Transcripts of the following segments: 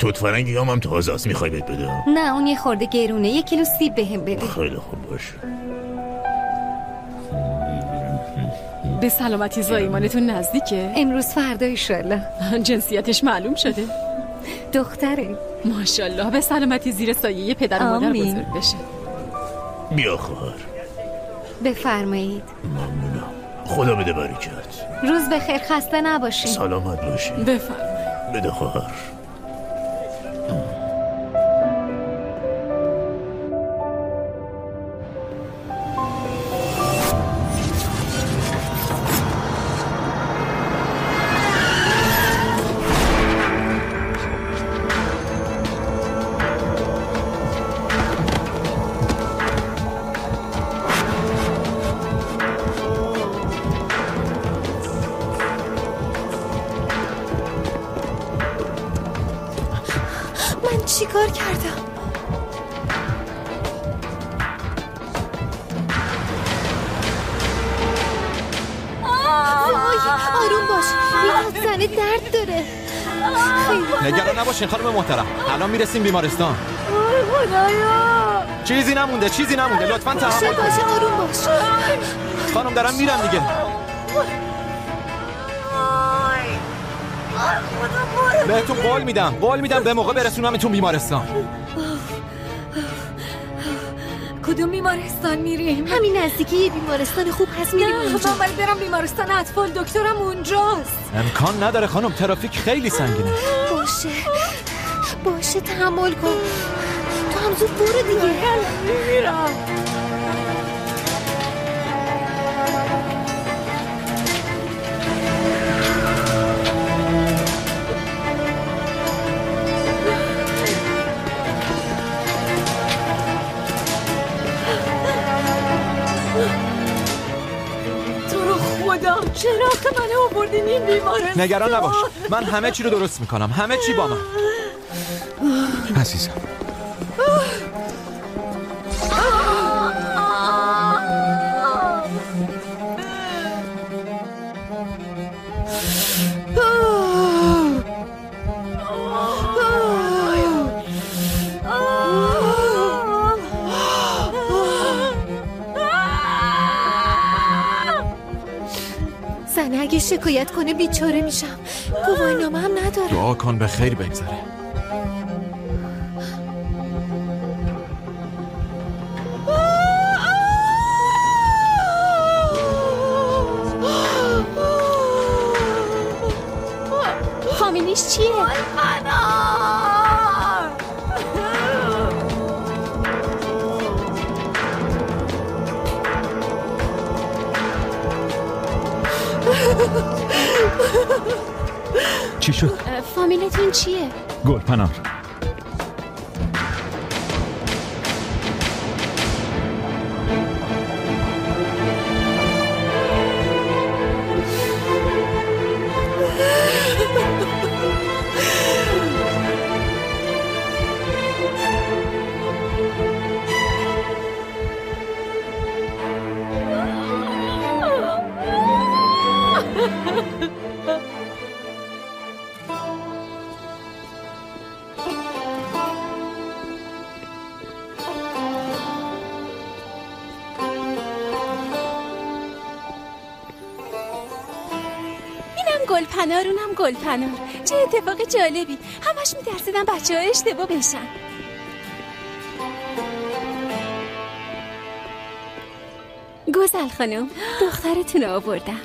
توت فرنگی هم تازه است، میخوای بهت بدم؟ نه اون یه خورده گرونه، 1 کیلو سیب بهم بده. خیلی خوب باشه. به سلامتی زایمانتون نزدیکه؟ امروز فردا ایشالله. جنسیتش معلوم شده؟ دختره. ماشاءالله به سلامتی زیر سایه پدر و مادر بزرگ بشه. بیا خواهر. بفرمایید. ممنونم. خدا بده برکت. روز بخیر، خسته نباشید. سلامت باشی. بفرمایید. بده خواهر. چی کار کردم؟ وای آروم باش، این زنه درد داره. نگران نباشین خانم محترم، الان میرسیم بیمارستان. خدایا چیزی نمونده لطفاً تحمل کنید. باشه آروم باش. خانم دارم میرم دیگه. بهتون قول میدم به موقع برسونمتون بیمارستان. کدوم بیمارستان میریم؟ همین نزدیکی یه بیمارستان خوب هست، میریم اونجا. من باید برم بیمارستان اطفال، دکترم اونجاست. امکان نداره خانم، ترافیک خیلی سنگینه. باشه تحمل کن، تو هم زود برو دیگه. میرم. چرا که من آوردین این بیمارستان؟ نگران نباش، من همه چی رو درست میکنم، همه چی با من. عزیزم اگه شکایت کنه بیچاره میشم، گواهینامه هم نداره. دعا کن به خیر بگذره. فامیلیش چیه؟ چی شد؟ فامیلتون چیه؟ گلپنار. گلپنار چه اتفاق جالبی، همش میترسیدم بچه ها اشتباه بشن. گوزل خانم، دخترتون آوردم.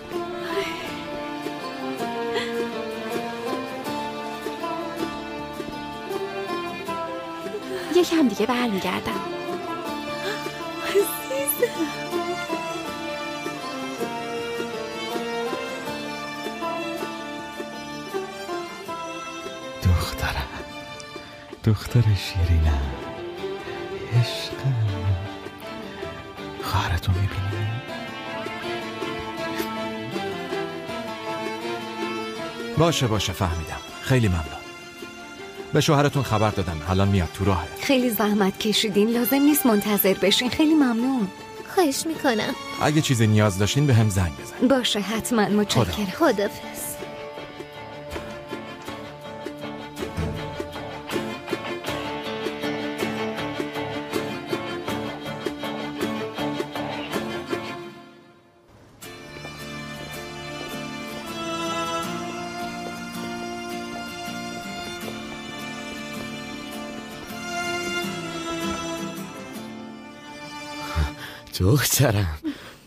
یکم دیگه برمیگردم. عزیزم دختر شیرینم، عشقم، خواهرتو میبینی؟ باشه فهمیدم، خیلی ممنون. به شوهرتون خبر دادم، الان میاد تو راهه. خیلی زحمت کشیدین، لازم نیست منتظر بشین. خیلی ممنون. خواهش میکنم. اگه چیزی نیاز داشتین به هم زنگ بزن. باشه حتما، متشکرم. خدافظ. دخترم،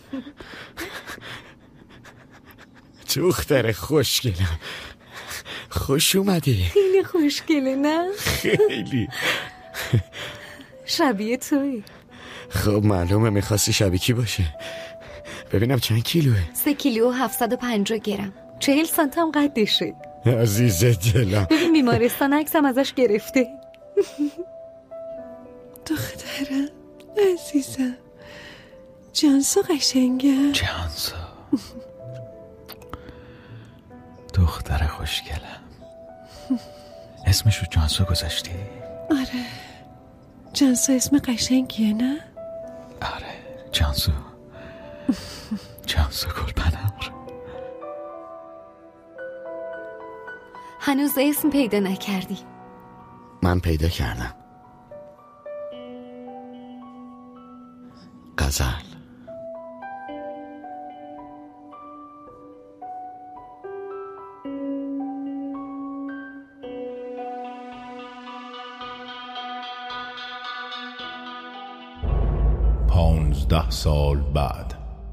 دختر خوشگلم، خوش اومدی. خیلی خوشگله نه؟ خیلی. شبیه توی. خب معلومه میخواستی شبیه کی باشه. ببینم چند کیلوه؟ 3 کیلو و 750 گرم. 40 سانت هم قدشه. عزیز دلم. ببین بیمارستان عکسم ازش گرفته. دخترم عزیزم، جانسو قشنگم. جانسو دختر خوشگلم. اسمشو جانسو گذاشتی؟ آره، جانسو اسم قشنگیه نه؟ آره جانسو. جانسو گلپنار. هنوز اسم پیدا نکردی؟ من پیدا کردم. غزل. پانزده سال بعد.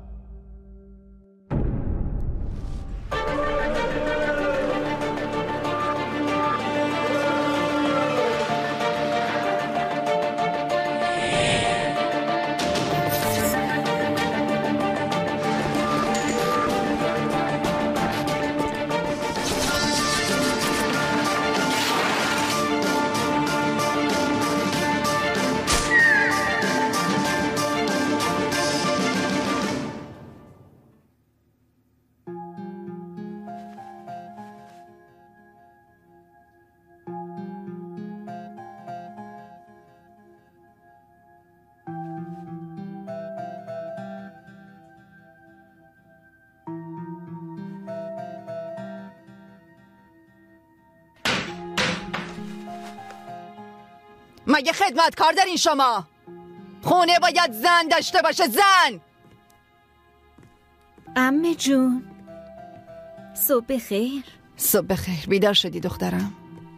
مگه خدمتکار دارین شما؟ خونه باید زن داشته باشه. زن. عمه جون، صبح بخیر. صبح بخیر. بیدار شدی دخترم؟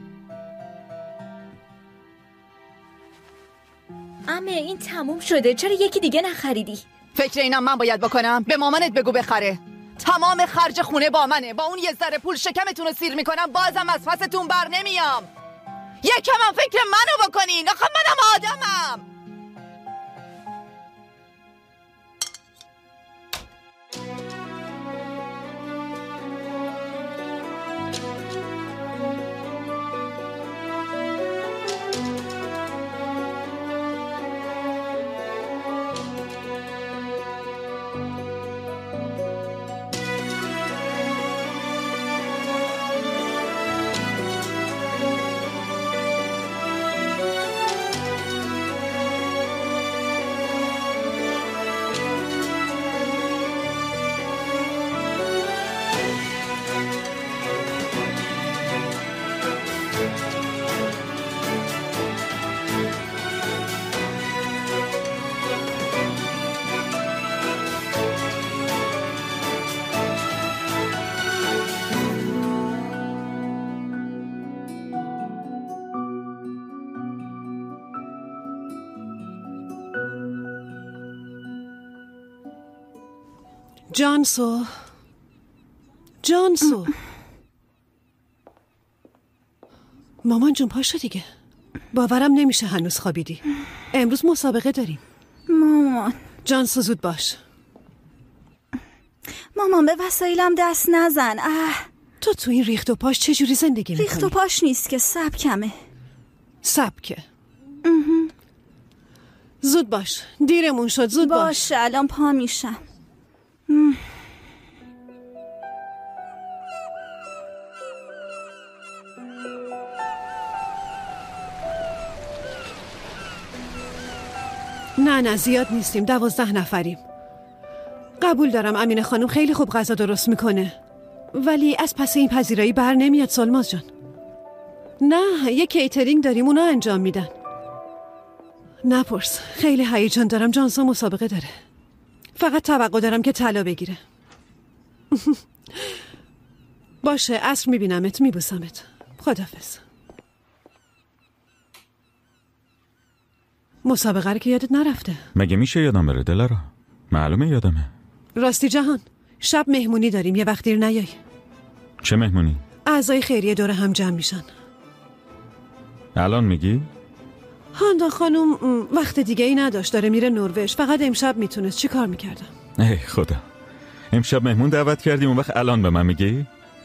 عمه این تموم شده، چرا یکی دیگه نخریدی؟ فکر اینم من باید بکنم؟ به مامانت بگو بخره. تمام خرج خونه با منه. با اون یه ذره پول شکمتون رو سیر میکنم، بازم از پستون بر نمیام. یکم هم فکر منو بکنین. آخه منم آدمم. جانسو مامان جون پاشو دیگه. باورم نمیشه هنوز خوابیدی. امروز مسابقه داریم. مامان. جانسو زود باش. مامان به وسایلم دست نزن. تو این ریخت و پاش چجوری زندگی میکنی؟ ریخت و پاش نیست که سبکمه. سبکه؟ زود باش، دیرمون شد. زود باش. باشه الان پا میشم. نه زیاد نیستیم، 12 نفریم. قبول دارم امینه خانم خیلی خوب غذا درست میکنه، ولی از پس این پذیرایی بر نمیاد سلماز جان. نه یه کیترینگ داریم، اونا انجام میدن. نپرس، خیلی هیجان دارم. جانسو مسابقه داره، فقط توقع دارم که طلا بگیره. باشه عصر میبینمت، میبوسمت. خداحافظ. مسابقه رو که یادت نرفته؟ مگه میشه یادم بره دلارا؟ معلومه یادمه. راستی جهان، شب مهمونی داریم، یه وقت دیر نیای. چه مهمونی؟ اعضای خیریه دور هم جمع میشن. الان میگی؟ هاندا خانم وقت دیگه ای نداشت، داره میره نروژ. فقط امشب میتونست. چی کار میکردم؟ ای خدا، امشب مهمون دعوت کردیم اون وقت الان به من میگی؟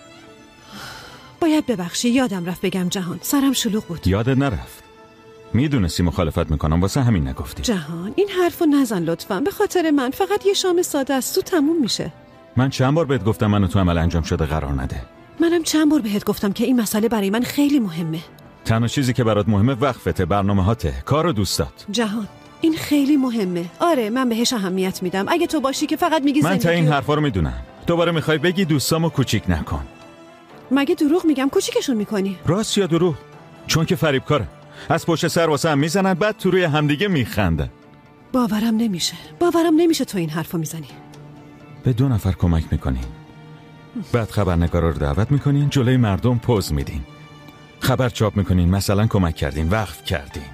باید ببخشی، یادم رفت بگم جهان، سرم شلوغ بود. یادت نرفت؟ میدونستی مخالفت میکنم، واسه همین نگفتی. جهان این حرفو نزن لطفاً، به خاطر من فقط یه شام ساده است، تو تموم میشه. من چند بار بهت گفتم منو تو عمل انجام شده قرار نده. منم چند بار بهت گفتم که این مسئله برای من خیلی مهمه. تنها چیزی که برات مهمه وقفته، برنامه‌هاته، کار و دوستات. جهان این خیلی مهمه. آره من بهش اهمیت میدم. اگه تو باشی که فقط میگی من تا این حرفا رو میدونم. دوباره میخوای بگی دوستامو کوچیک نکن. مگه دروغ میگم؟ کوچیکشون میکنی؟ راست یا دروغ؟ چون که فریبکاره. از پشت سر واسه هم میزنن، بعد تو روی همدیگه میخندن. باورم نمیشه تو این حرفو میزنی. به 2 نفر کمک میکنی، بعد خبرنگارا رو دعوت میکنین، جلوی مردم پوز میدین، خبر چاپ میکنین مثلا کمک کردین، وقف کردین.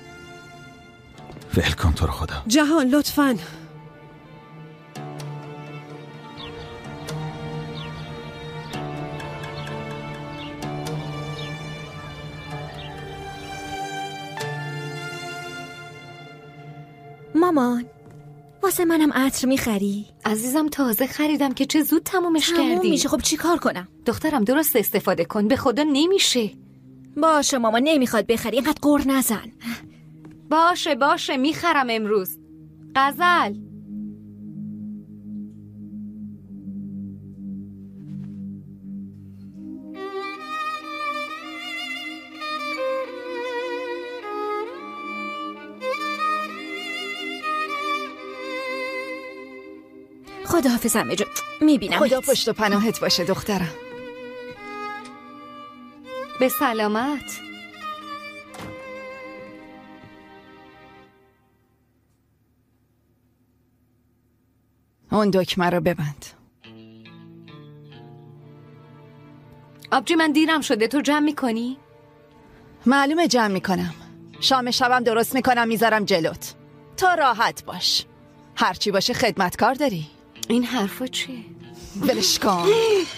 ول کن تو رو خدا. جهان لطفاً. مامان واسه منم عطر میخری؟ عزیزم تازه خریدم که چه زود تمومش کردی. تموم میشه. خب چی کار کنم؟ دخترم درست استفاده کن، به خدا نمیشه. باشه مامان، نمیخواد بخری، اینقدر غر نزن. باشه میخرم امروز. غزل خداحافظ همه جا، میبینم. خدا پشت و پناهت باشه دخترم. به سلامت. اون دکمه رو ببند. آبجی من دیرم شده، تو جمع میکنی؟ معلومه جمع میکنم. شام شبم درست میکنم میذارم جلوت. تو راحت باش، هرچی باشه خدمتکار داری. این حرفا چیه؟ ولش کن.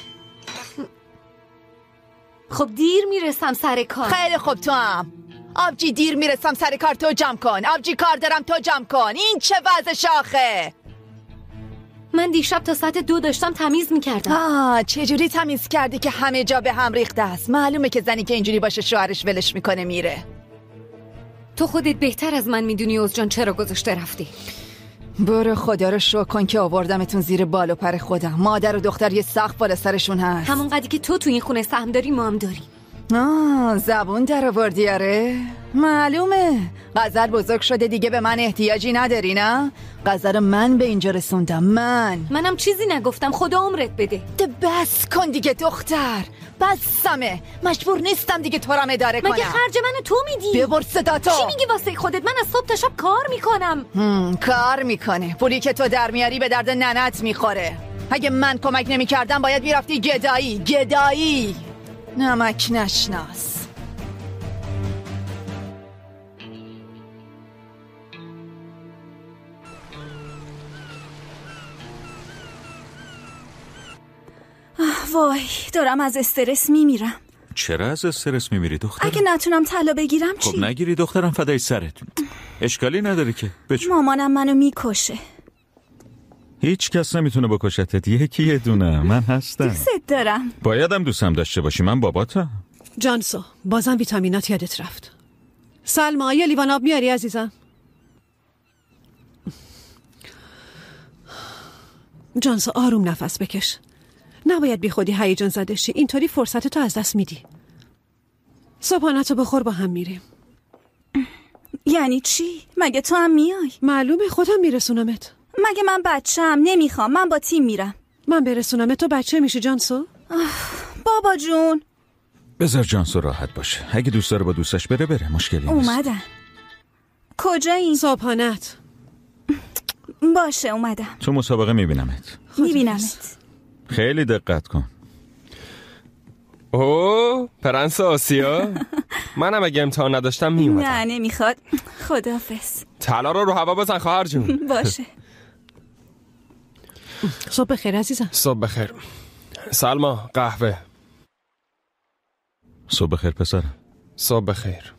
خب دیر میرسم سر کار. خیلی خوب تو هم. آبجی دیر میرسم سر کار، تو جمع کن. آبجی کار دارم، تو جمع کن. این چه وضع شاخه؟ من دیشب تا ساعت 2 داشتم تمیز میکردم. چجوری تمیز کردی که همه جا به هم ریخته است؟ معلومه که زنی که اینجوری باشه شوهرش ولش میکنه میره. تو خودت بهتر از من میدونی عزجان چرا گذاشته رفتی. برو خدا رو شکر کن که آوردمتون زیر بال و پر خودم. مادر و دختر یه سقف بالا سرشون هست. همون قدری که تو این خونه سهم داری ما هم داری. زبون در آوردی. آره معلومه. غزل بزرگ شده دیگه، به من احتیاجی نداری نه؟ غزل من به اینجا رسوندم. منم چیزی نگفتم، خدا عمرت بده. بس کن دیگه دختر، بسمه. مجبور نیستم دیگه تو رم اداره کنم. مگه خرج منو تو میدی؟ ببر صداتو. چی میگی واسه خودت؟ من از صبح تا شب کار میکنم. کار میکنه. پولی که تو در میاری به درد ننت میخوره. اگه من کمک نمیکردم باید میرفتی گدایی. نمک نشناس. وای دارم از استرس میمیرم. چرا از استرس میمیری دخترم؟ اگه نتونم طلا بگیرم چی؟ خب نگیری دخترم، فدای سرتون. اشکالی نداره که بچو. مامانم منو میکشه. هیچ کس نمیتونه بکشتت، یه دونه من هستم. دوست دارم. بایدم دوستم داشته باشی، من باباتم. جانسو بازم ویتامینات یادت رفت. سلما یه لیوان آب میاری عزیزم؟ جانسو آروم نفس بکش. نباید بی خودی هیجان زده شی، اینطوری فرصت تو از دست میدی. صبحانه‌تو بخور با هم میریم. یعنی چی؟ مگه تو هم میای؟ معلومه، خودم میرسونمت. مگه من بچه‌ام؟ نمیخوام، من با تیم میرم. من برسونمت تو بچه میشی جانسو؟ بابا جون بذار جانسو راحت باشه، اگه دوست داره با دوستش بره مشکلی نیست. اومدن. کجایی؟ صبحانه‌ت. باشه اومدم. تو مسابقه میبینمت. خیلی دقت کن. اوه پرنس آسیا. منم اگه امتحان نداشتم میومدم. نه نمیخواد. خداحافظ. طلا رو هوا بزن خواهر جون. باشه. صبح بخیر عزیزم. صبح بخیر. سلما قهوه. صبح بخیر پسرم. صبح بخیر.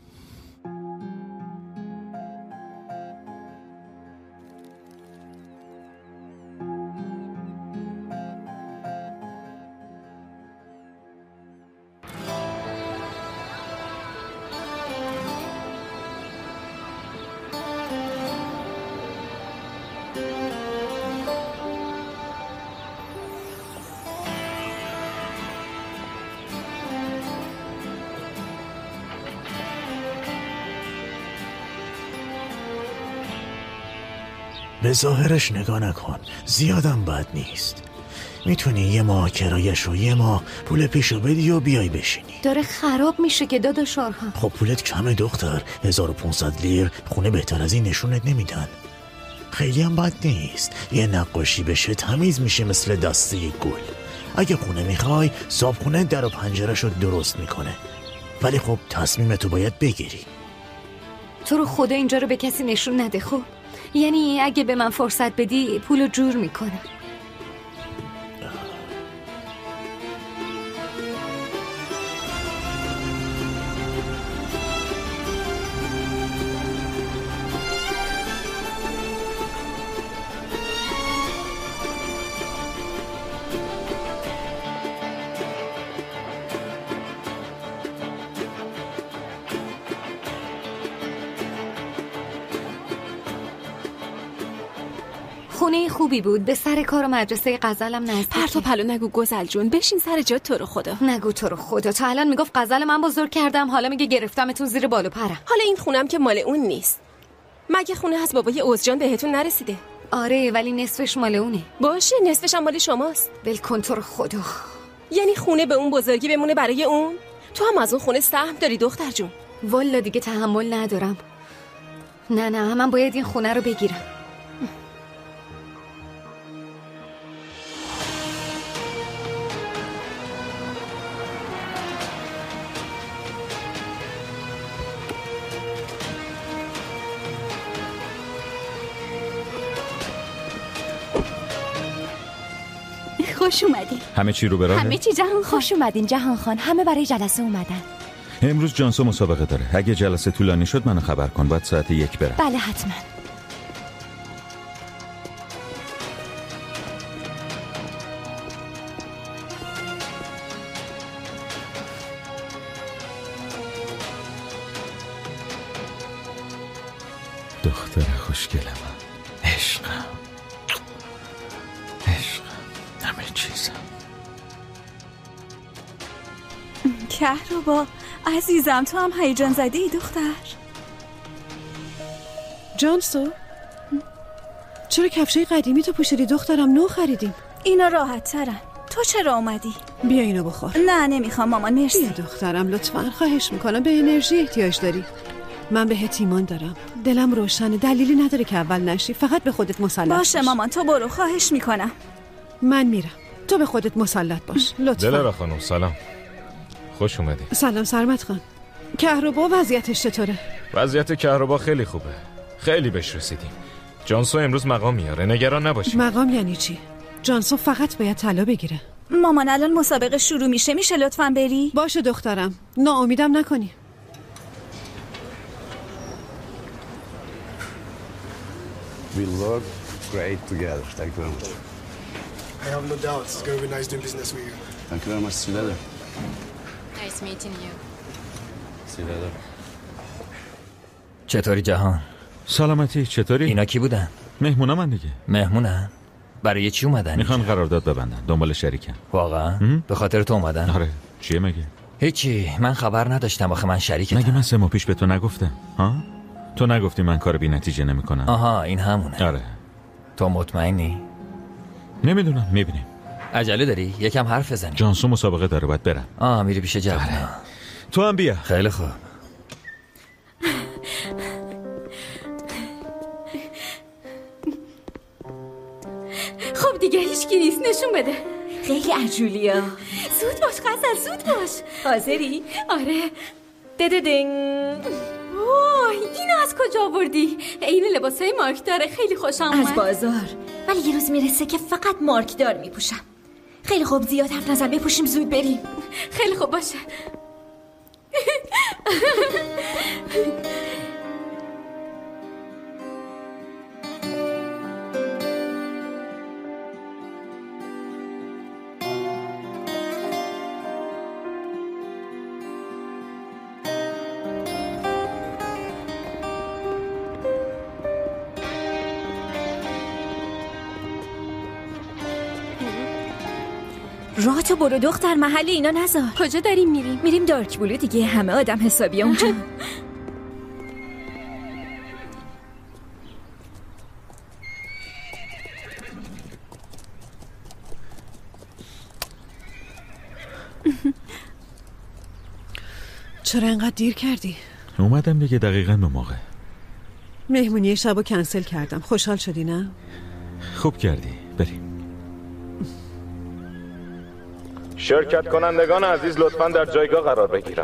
به ظاهرش نگاه نکن، زیادم بد نیست. میتونی یه ماه کرایش و یه ماه پول پیشو بدی و بیای بشینی. داره خراب میشه که داداش آرهان. خب پولت کمه دختر، 1500 لیر خونه بهتر از این نشونت نمیدن. خیلی هم بد نیست، یه نقاشی بشه تمیز میشه مثل دسته گل. اگه خونه میخوای صابخونه در و پنجره‌شو درست میکنه، ولی خب تصمیمتو باید بگیری. تو رو خدا اینجا رو به کسی نشون نده. خب یعنی اگه به من فرصت بدی پولو جور میکنم. خونه خوبی بود، به سر کار و مدرسه غزلم نزدیکه. پرت و پلو نگو گزل جون، بشین سر جات. تو رو خدا نگو تو رو خدا. تا الان میگفت غزل من بزرگ کردم، حالا میگه گرفتمتون زیر بال و پرم. حالا این خونم که مال اون نیست. مگه خونه از بابای عزجان بهتون نرسیده؟ آره ولی نصفش مال اونه. باشه نصفش هم مال شماست. ول کن تو رو خدا. یعنی خونه به اون بزرگی بمونه برای اون؟ تو هم از اون خونه سهم داری دختر جون. والا دیگه تحمل ندارم. نه من باید این خونه رو بگیرم. خوش اومدین. همه چی رو به راهه؟ همه چی جهان. خوش اومدین جهان خان. همه برای جلسه اومدن. امروز جانسو مسابقه داره. اگه جلسه طولانی شد منو خبر کن. باید ساعت 1 برم. بله حتما. دختر خوشگل من، عشقم، همه چیزم. کهربا عزیزم، تو هم هیجان زده ای دختر. جانسو چرا کفشای قدیمی تو پوشیدی دخترم؟ نو خریدیم. اینا راحت ترن. تو چرا اومدی؟ بیا اینو بخور. نه نمیخوام مامان، مرسی. بیا دخترم لطفاً، خواهش میکنم، به انرژی احتیاج داری. من بهت ایمان دارم، دلم روشنه، دلیلی نداره که اول نشی. فقط به خودت مسلط باشه باش. مامان تو برو، خواهش میکنم. من میرم، تو به خودت مسلط باش لطفاً. دلارا خانم سلام، خوش اومدی. سلام سرمت خان. کهربا وضعیتش چطوره؟ وضعیت کهربا خیلی خوبه، خیلی بهش رسیدیم. جانسو امروز مقام میاره، نگران نباشی. مقام یعنی چی؟ جانسو فقط باید طلا بگیره. مامان الان مسابقه شروع میشه لطفاً بری؟ باشه دخترم، ناامیدم نکنی. We look great together. Thank you very much. I have no doubts. It's going to be nice doing business with you. Thank you very much. See you later. Nice meeting you. See you later. چطوری جهان؟ سلامتی، چطوری؟ اینا کی بودن؟ مهمونا من دیگه. مهمونن؟ برای چی اومدن؟ میخوان قرارداد ببندن، دنبال شریکن. واقعا؟ به خاطر تو اومدن؟ آره. چیه مگه؟ هیچی، من خبر نداشتم، آخه من شریکتم. مگه من 3 ماه پیش به تو نگفتم؟ ها؟ تو نگفتی من کار بی نتیجه نمیکنم؟ آها این همونه. آره. تو مطمئنی؟ نمیدونم، میبینیم. عجله داری؟ یکم حرف بزنی. جانسو مسابقه داره، باید برم. میری پیش جوونا. تو هم بیا. خیلی خوب. خب دیگه هیچکی نیست، نشون بده. خیلی عجولیا. زود باش غزل، زود باش. حاضری؟ آره. دددنگ. وای اینو از کجا آوردی؟ این لباسای مارک داره، خیلی خوشم اومد. از بازار. ولی یه روز میرسه که فقط مارکدار میپوشم. خیلی خوب، زیاد حرف نزن، بپوشیم زود بریم. خیلی خوب باشه. راهتو برو دختر، محل اینا نذار. کجا داریم میریم؟ میریم دارک بلو دیگه، همه آدم حسابی اونجا. چرا انقدر دیر کردی؟ اومدم دیگه دقیقاً به موقع. مهمونی شبو کنسل کردم. خوشحال شدی نه؟ خوب کردی، بریم. شرکت کنندگان عزیز لطفاً در جایگاه قرار بگیرند.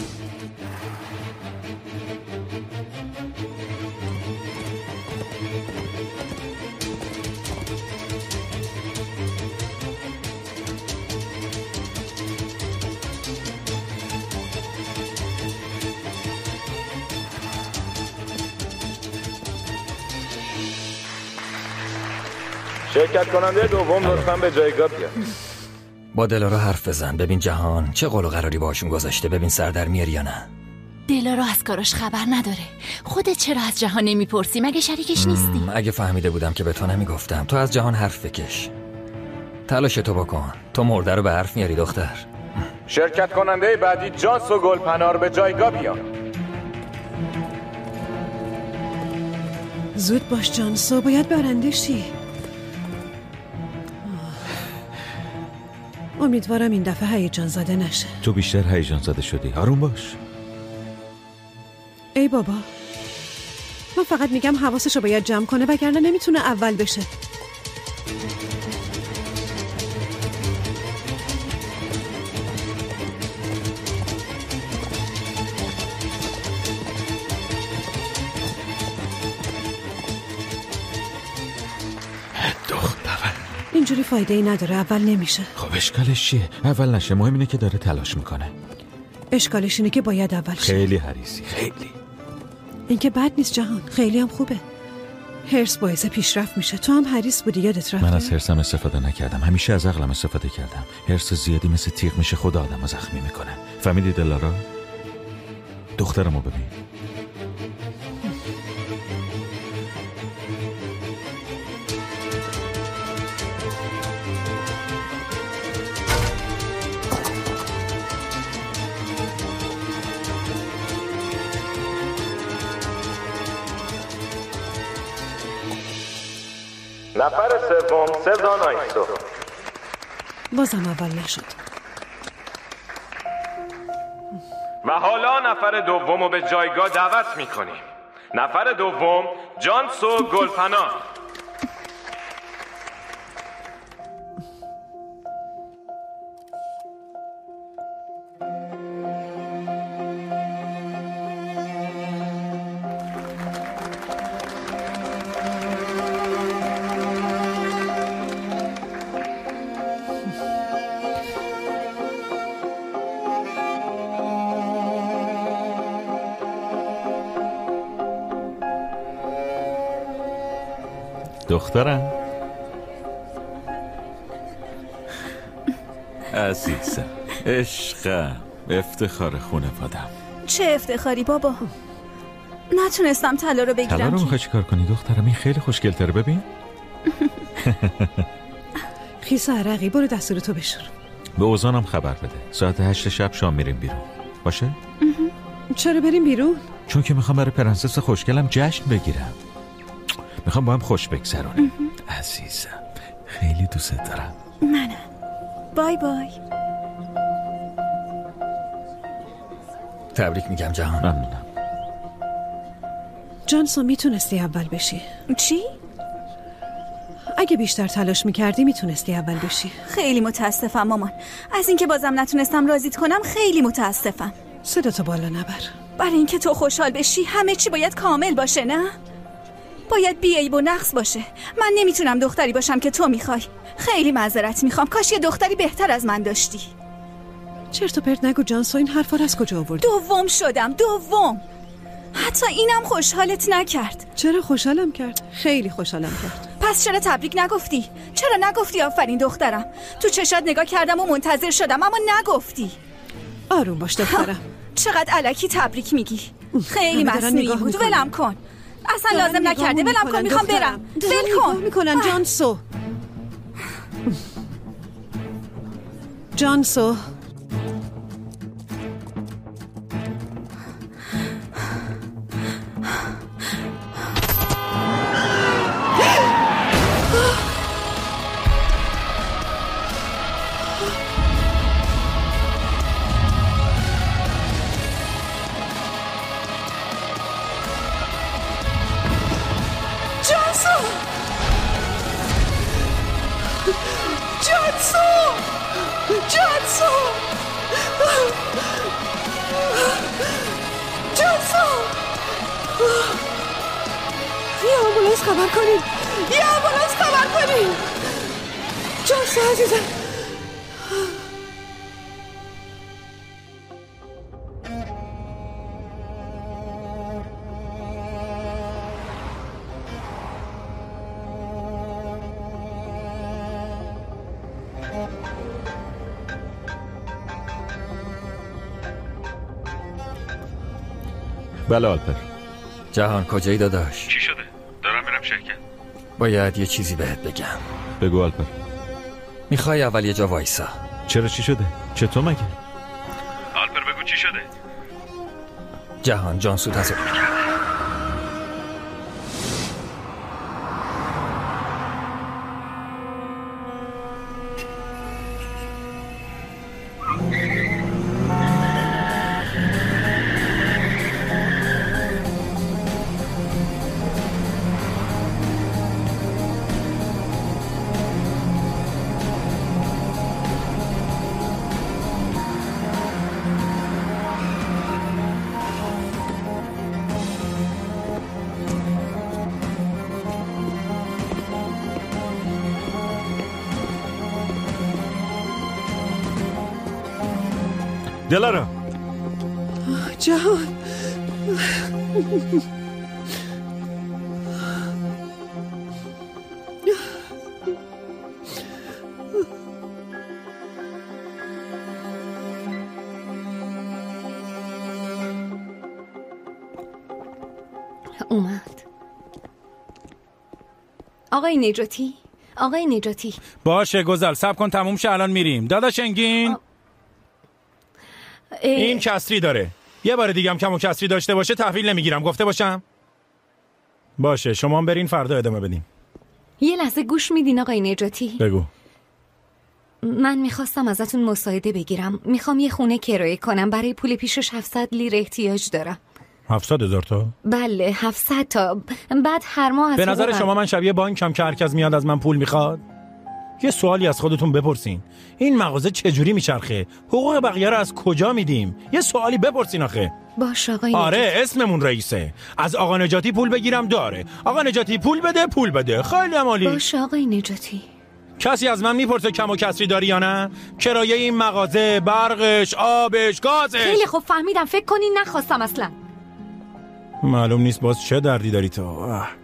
شرکت کننده دوم لطفاً به جایگاه بیاد. با دلارا حرف بزن، ببین جهان چه قول و قراری باشون گذاشته، ببین سر در میاری یا نه. دلارا از کاراش خبر نداره. خودت چرا از جهان نمیپرسی؟ مگه شریکش نیستی؟ اگه فهمیده بودم که به تو نمیگفتم. تو از جهان حرف بکش، تلاش تو بکن. تو مرده رو به حرف میاری دختر. شرکت کننده بعدی جانس و گلپنار به جایگاه بیان. زود باش جانسو، باید برنده شی. امیدوارم این دفعه هیجان زده نشه. تو بیشتر هیجان زده شدی، آروم باش. ای بابا، من فقط میگم حواسشو باید جمع کنه وگرنه نمیتونه اول بشه. اینجوری فایده ای نداره، اول نمیشه. خب اشکالش چیه؟ اول نشه، مهم اینه که داره تلاش میکنه. اشکالش اینه که باید اول شه. خیلی حریصی، خیلی. این که بد نیست جهان، خیلی هم خوبه. حرص باعث پیشرفت میشه. تو هم حریص بودی، یادت رفته؟ من از حرصم استفاده نکردم، همیشه از عقلم استفاده کردم. حرص زیادی مثل تیغ میشه، خود آدمو زخمی میکنه. فهمیدی دلارا؟ دخترمو ببین. نفر سوم سزان آیسو. بازم اول نشد. و حالا نفر دوم رو به جایگاه دعوت میکنیم. نفر دوم جانس و گلپناه. دخترم عزیزم، عشقم، افتخار خانوادم. چه افتخاری بابا، نتونستم طلا رو بگیرم. طلا رو میخوای چیکار کنی دخترم؟ این خیلی خوشگل‌تره، ببین. خیس عرقی، برو دستورتو بشور. به اوزانم خبر بده، ساعت 8 شب شام میریم بیرون، باشه؟ چرا بریم بیرون؟ چون که میخوام برای پرنسس خوشگلم جشن بگیرم. میخوام با هم خوش بگذرونیم. عزیزم، خیلی دوست دارم. منم. بای بای. تبریک میگم جهان. ممنونم. جانسون، میتونستی اول بشی. چی؟ اگه بیشتر تلاش میکردی میتونستی اول بشی. خیلی متاسفم مامان، از اینکه بازم نتونستم راضیت کنم خیلی متاسفم. صداتو بالا نبر. برای اینکه تو خوشحال بشی همه چی باید کامل باشه، نه؟ باید بی‌عیب و نقص باشه. من نمیتونم دختری باشم که تو میخوای. خیلی معذرت میخوام. کاش یه دختری بهتر از من داشتی. چرت و پرت نگو جانسو، این حرفا رو از کجا آوردی؟ دوم شدم، دوم. حتی اینم خوشحالت نکرد. چرا خوشحالم کرد؟ خیلی خوشحالم کرد. پس چرا تبریک نگفتی؟ چرا نگفتی آفرین دخترم؟ تو چشات نگاه کردم و منتظر شدم اما نگفتی. آروم باش دخترم. چقدر الکی تبریک میگی. خیلی مصنوعی بود. ولم کن. اصلا لازم نکرده. ولم کن، میخوام برم. ول کن. میکنن جانسو. جانسو یه آمبولانس خبر کنین. جانسو عزیزم. بله آلپر. جهان کجایی داداش؟ چی شده؟ دارم میرم شرکت. باید یه چیزی بهت بگم. بگو آلپر. میخوای اول یه جا وایسا. چرا چی شده؟ چطور مگه؟ آلپر بگو چی شده؟ جهان جانسو تصادف کرده. دلارا جهان اومد. آقای نجاتی باشه گزل صبر کن تموم شه الان میریم. داداش انگین این کسری داره. یه بار دیگه هم کم و کسری داشته باشه تحویل نمیگیرم. گفته باشم؟ باشه شما هم برین فردا ادامه بدین. یه لحظه گوش میدین آقای نجاتی؟ بگو. من میخواستم ازتون مساعده بگیرم. میخوام یه خونه کرایه کنم. برای پول پیشش 700 لیر احتیاج دارم. 700,000 تا؟ بله 700 تا. بعد هر ماه به نظر شما من شبیه بانکم که هر کس میاد از من پول میخواد؟ یه سوالی از خودتون بپرسین. این مغازه چجوری میچرخه؟ حقوق بقیه رو از کجا میدیم؟ یه سوالی بپرسین آخه. باش آقای آره نجاتی. اسممون رئیسه. از آقا نجاتی پول بگیرم داره. آقا نجاتی پول بده. خیلی عالی. باش آقای نجاتی. کسی از من میپرسه کم و کسری داری یا نه؟ کرایه این مغازه، برقش، آبش، گازش. خیلی خوب فهمیدم. فکر کنین نخواستم اصلا. معلوم نیست باز چه دردی داری تو.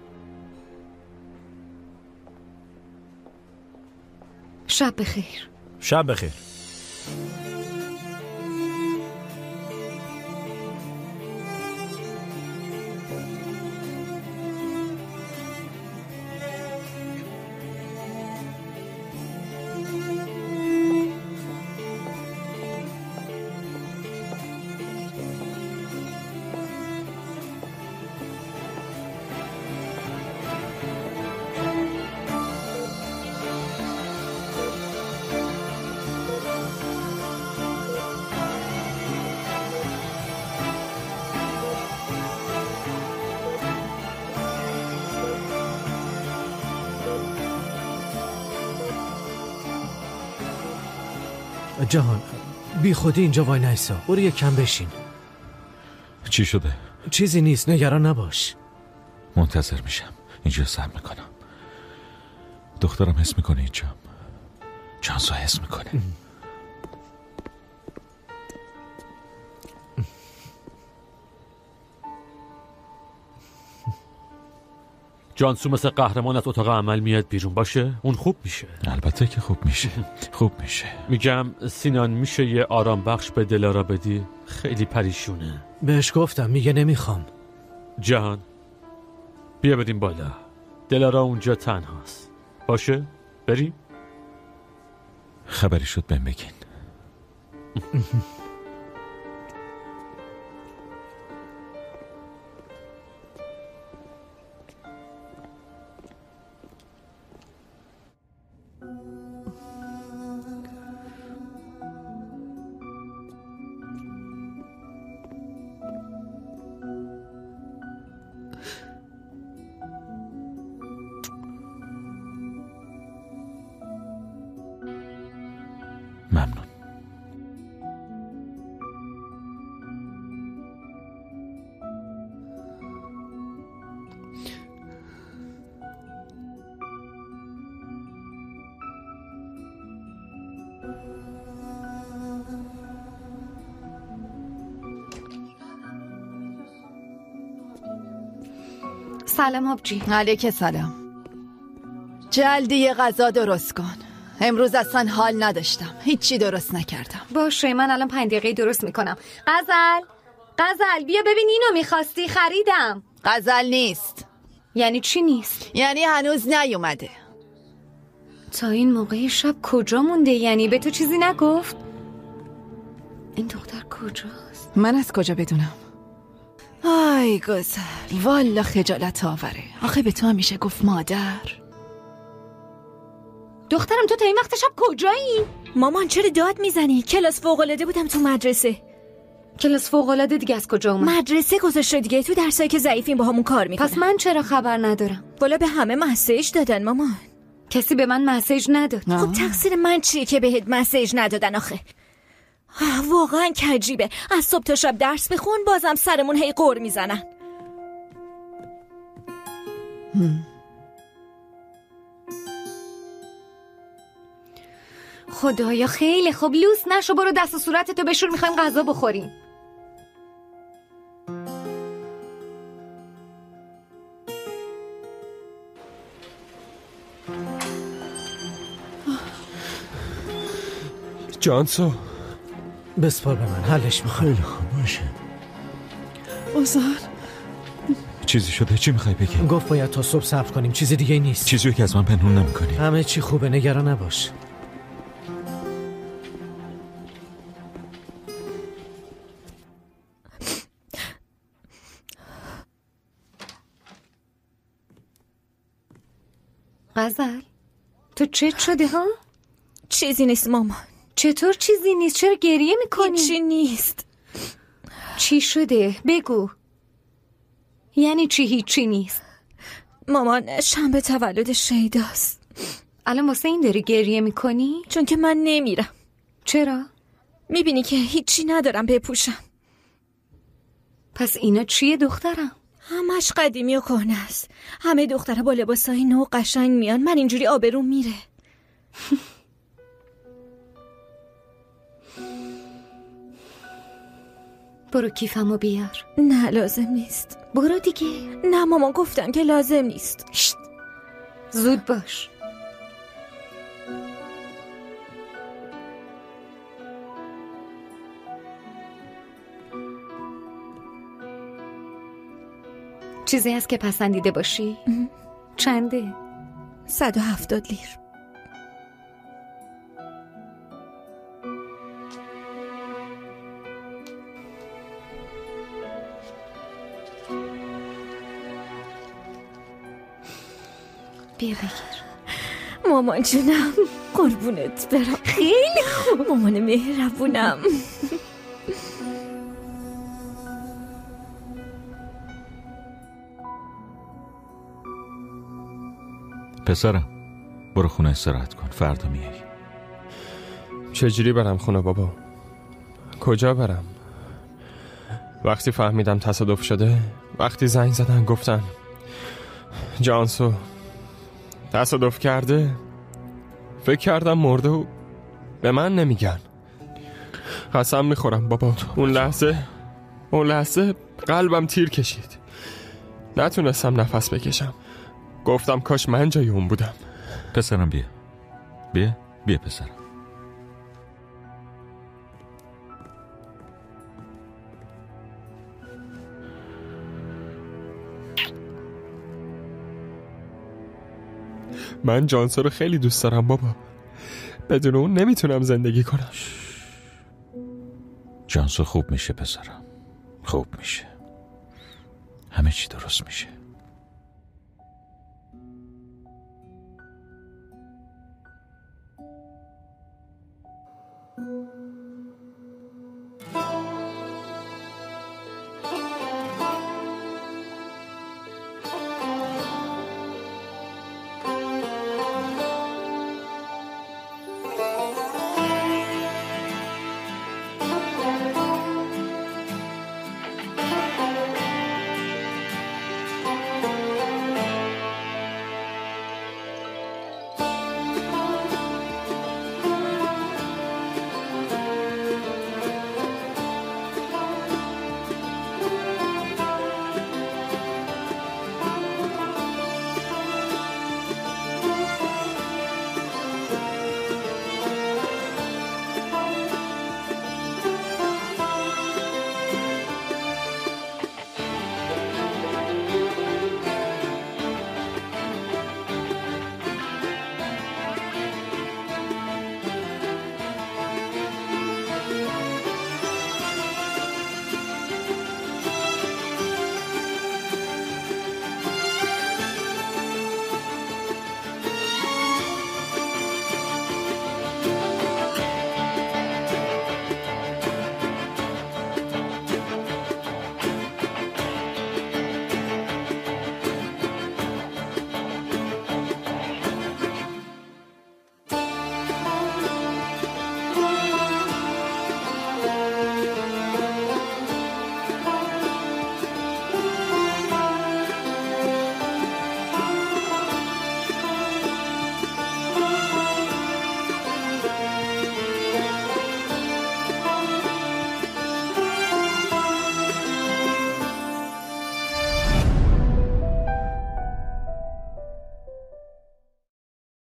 شب بخیر. شب بخیر. جهان بی خودی اینجا وای نایسا. برو یک کم بشین. چی شده؟ چیزی نیست نگران نباش. منتظر میشم. اینجا صبر میکنم. دخترم حس میکنه اینجا. جانسو حس میکنه. جانسو مثل قهرمان از اتاق عمل میاد بیرون باشه، اون خوب میشه. البته که خوب میشه. خوب میشه. میگم سینان میشه یه آرام بخش به دلارا بدی؟ خیلی پریشونه. بهش گفتم میگه نمیخوام. جهان بیا بریم بالا. دلارا اونجا تنهاست. باشه؟ بریم؟ خبری شد بهم بگین. ممنون. سلام آبجی. علیک سلام. جلدی یه غذا درست کن. امروز اصلا حال نداشتم. هیچی درست نکردم. باشه من الان 5 دقیقه درست میکنم. غزل بیا ببین اینو میخواستی خریدم. غزل نیست. یعنی چی نیست؟ یعنی هنوز نیومده. تا این موقع شب کجا مونده؟ یعنی به تو چیزی نگفت؟ این دختر کجاست؟ من از کجا بدونم؟ آی گزل والا خجالت آوره. آخه به تو همیشه گفت مادر. دخترم تو تا این وقت شب کجایی؟ مامان چرا داد میزنی؟ کلاس فوق‌العاده بودم تو مدرسه. کلاس فوق‌العاده دیگه از کجا اومد؟ مدرسه گذاشته دیگه، تو درسایی که ضعیفیم با همون کار میکنن. پس من چرا خبر ندارم؟ والا به همه مسیج دادن مامان. کسی به من مسیج نداد. خب تقصیر من چیه که بهت مسیج ندادن آخه؟ واقعا کجیبه. از صبح تا شب درس بخون بازم سرمون هی قور میزنن. خدایا خیلی خوب. لوس نشو، برو دست و صورتتو بشور، میخوایم غذا بخوریم. جانسو بسپار به من، حلش میخوام. خیلی خوب باشه. اوزان چیزی شده؟ چی میخوای بگی؟ گفت باید تا صبح صبر کنیم، چیزی دیگه نیست. چیزی که از من پنهون نمیکنی. همه چی خوبه، نگران نباش. غزل تو چت شده ها؟ چیزی نیست مامان. چطور چیزی نیست؟ چرا گریه میکنی؟ هیچی نیست. چی شده؟ بگو. یعنی چی هیچی نیست؟ مامان شنبه تولد شیداست. الان واسه این داری گریه میکنی؟ چون که من نمیرم. چرا؟ میبینی که هیچی ندارم بپوشم. پس اینا چیه دخترم؟ همش قدیمی و کهنه است. همه دخترها با لباسای نو قشنگ میان، من اینجوری آبروم میره. برو کیفمو بیار. نه لازم نیست. برو دیگه. نه مامان گفتم که لازم نیست. شت. زود باش. چیزی هست که پسندیده باشی؟ چنده؟ 170 لیر. بیا بگیر. مامان جونم قربونت برم. خیلی خوب. مامان مهربونم. پسرم برو خونه استراحت کن، فردا میای. چجوری برم خونه بابا؟ کجا برم؟ وقتی فهمیدم تصادف شده، وقتی زنگ زدن گفتن جانسو تصادف کرده. فکر کردم مرده و به من نمیگن. قسم میخورم بابا، اون لحظه قلبم تیر کشید. نتونستم نفس بکشم. گفتم کاش من جای اون بودم. پسرم بیا پسرم. من جانسو رو خیلی دوست دارم بابا. بدون اون نمیتونم زندگی کنم. جانسو خوب میشه پسرم، خوب میشه. همه چی درست میشه.